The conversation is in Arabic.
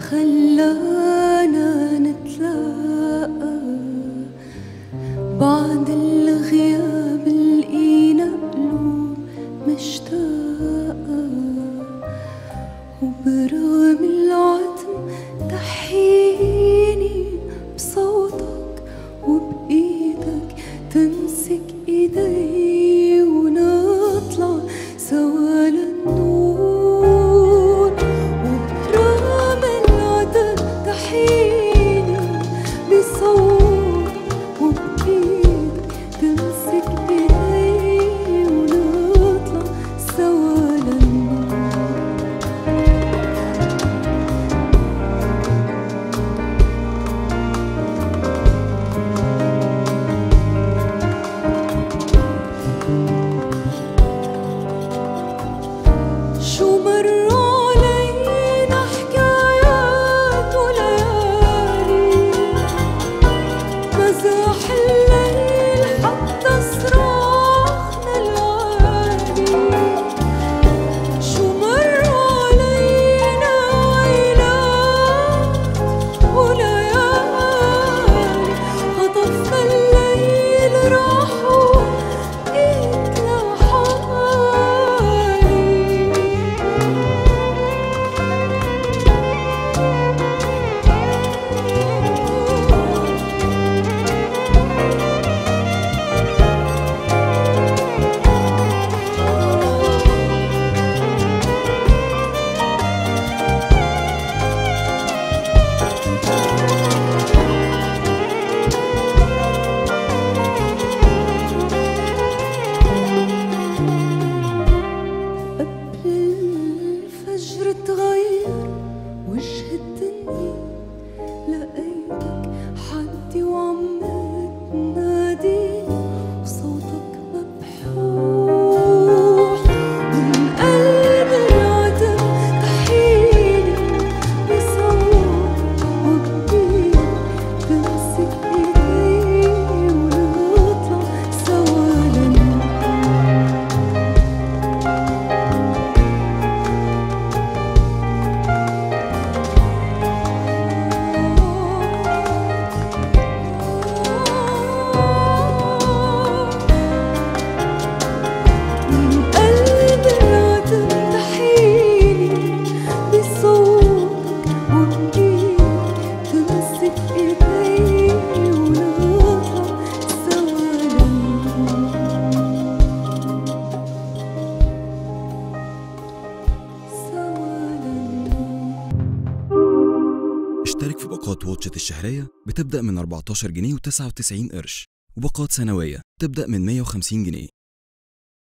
خلانا نتلاقى بعد الغياب، لقينا قلوب مشتاقة، وبرغم العتم تحييني بصوتك وبإيدك تمسك إيدي ونطلع سوا للنور. وبرغم العتم تحييني بصوتك وبإيدك تمسك إيدي ونطلع سوا للنور. شو مر علينا حكايات وليالي، مزاح الليل حتى صراخنا العالي. شو مر علينا ليلات وليالي، خطفنا الليل راحوا بقيت لحالي. الفجر تغير وجه الدنيا، لقيتك حدي وعم تناديني، وصوتك مبحوح من قلب العتم تحييني بصوتك وبإيدك تمسك إيدي ونطلع سوا للنور. اشترك في باقات واتشت الشهرية بتبدأ من 14 جنيه و99 قرش، وباقات سنوية تبدأ من 150 جنيه.